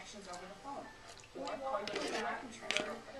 directions over the phone. Or call your directions.